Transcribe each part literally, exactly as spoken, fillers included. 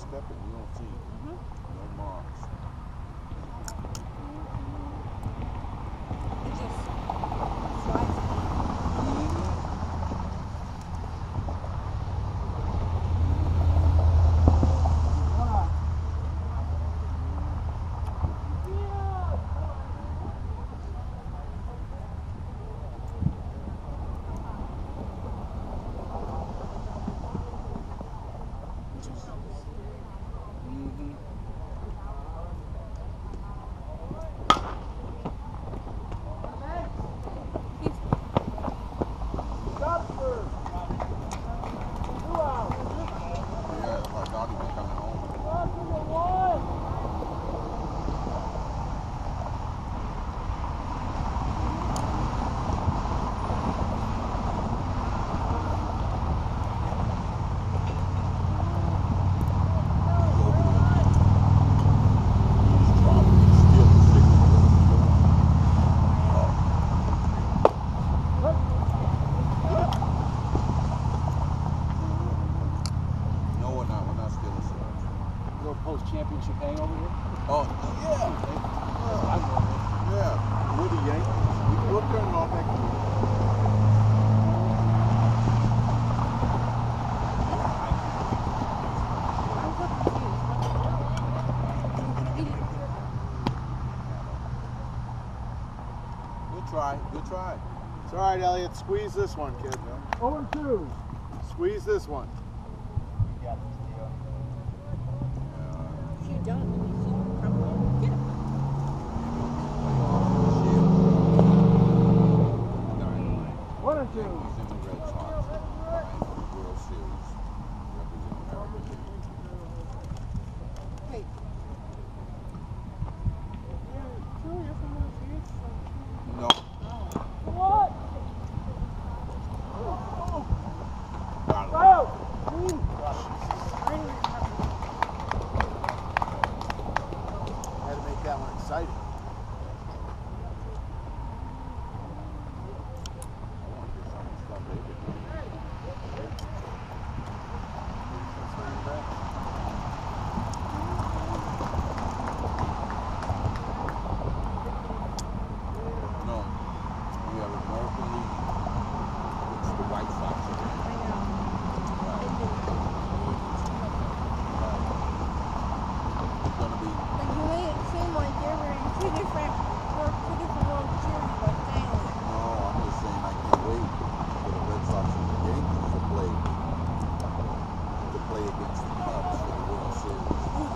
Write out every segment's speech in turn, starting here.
stepping, you don't see it. Mm-hmm. No marks. It just slides. Championship hangover here? Oh, yeah. Uh, yeah. We're the Yankees. We, we'll turn it off next week. Good try. Good try. It's all right, Elliot. Squeeze this one, kid. Yeah. oh and two. Squeeze this one. If you don't, you should probably get it. One and two. He's in the Red Sox. World Series. Representing America. Hey. No. What? Got him. Oh! Had to make that one exciting. No. We have American League. It's the White Sox again. It's gonna be. Like you made it seem like they were in two different, or two different World Series by saying that. No, I'm just saying I can't wait for the Red Sox and the Yankees to play to play against the Cubs for the World Series.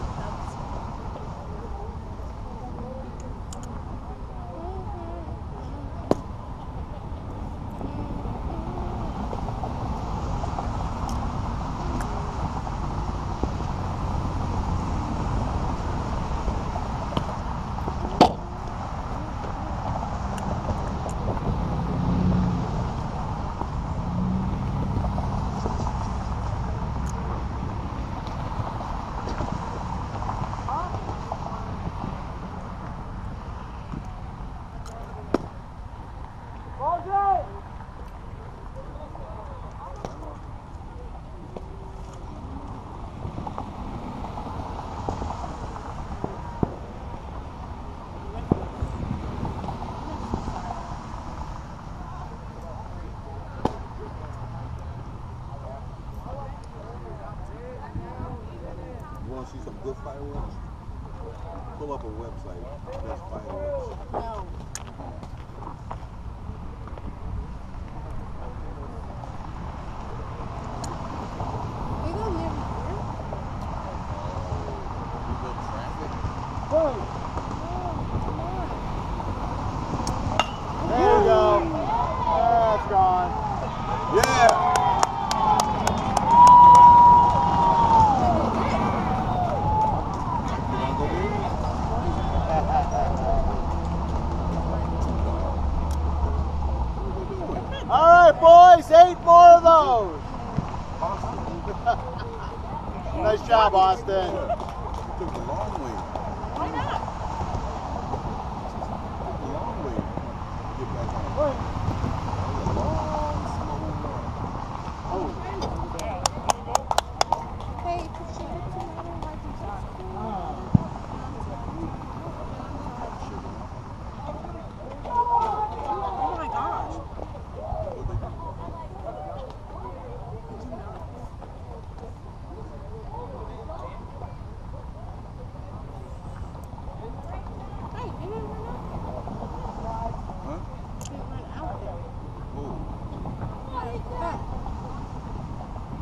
You want to see some good fireworks? Pull up a website. Best fireworks. No. We go near here. We built traffic. Boom! Oh, come on. There you go. That's gone. Yeah. You want to go baby? All right, boys. Eight more of those. Nice job, Austin. Took a long way. Why not? Took a long way to get back on. That was a long, slow run. Hey, could you get some water?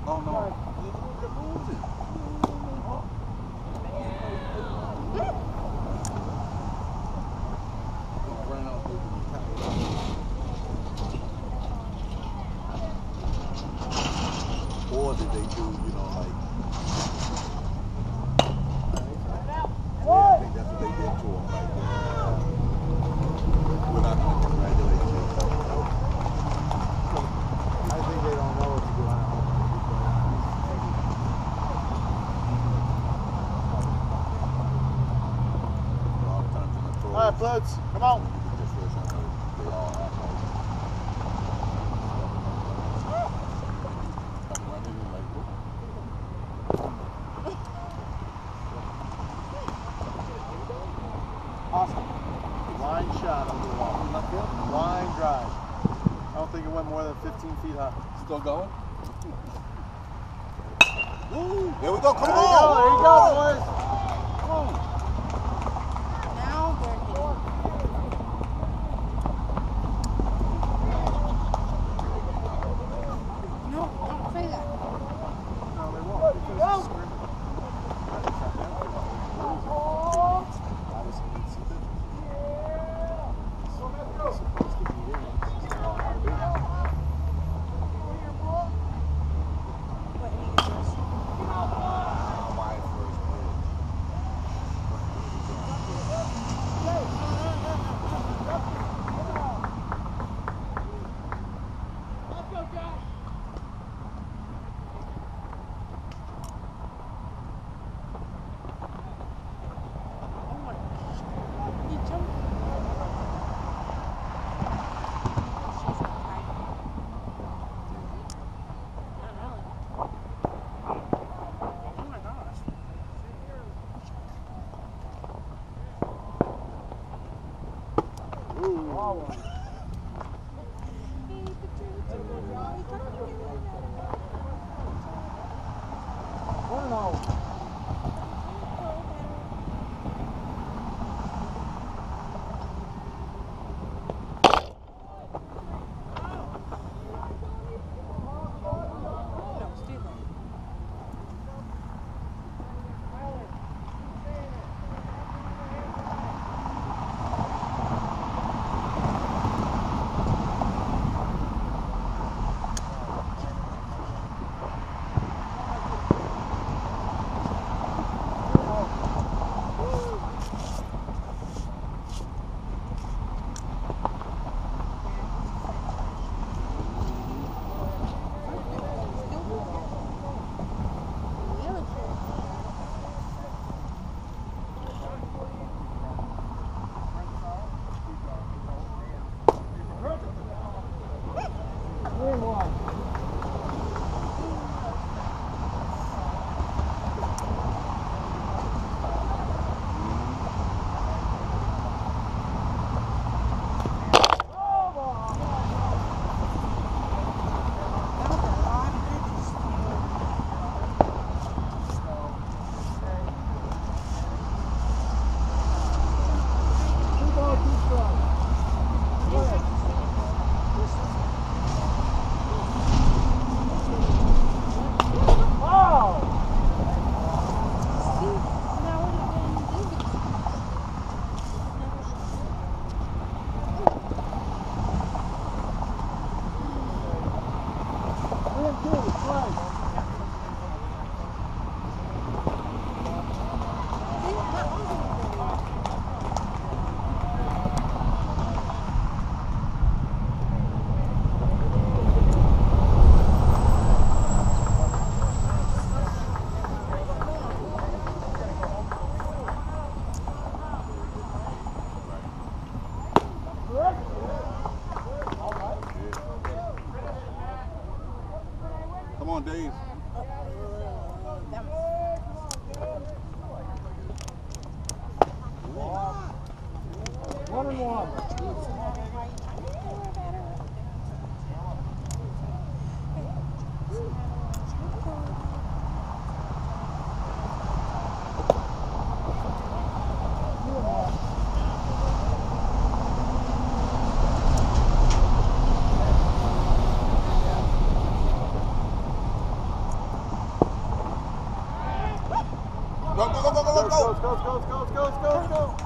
Oh no. They're moving. Don't run out there with the towel. Or did they do, you know, like, yeah, I think that's what they did to him. Like, uh, we're not going to congratulate you. I think they don't know what to do on home. A lot of times in the pros, All right, Blitz, come on. you get this first one, they all act like, come running and like, whoop. Awesome. Line shot over the wall. Line drive. I don't think it went more than fifteen feet high. Still going? Woo! There we go, come There on! you go, there you go, boys. Come on. Now they're hitting. No, don't say that. No, they won't. Because it's scrimmage. Come on, Dave. One and one. Go, go, go, go, go, go, Go, go, go, go, go, go, go, go.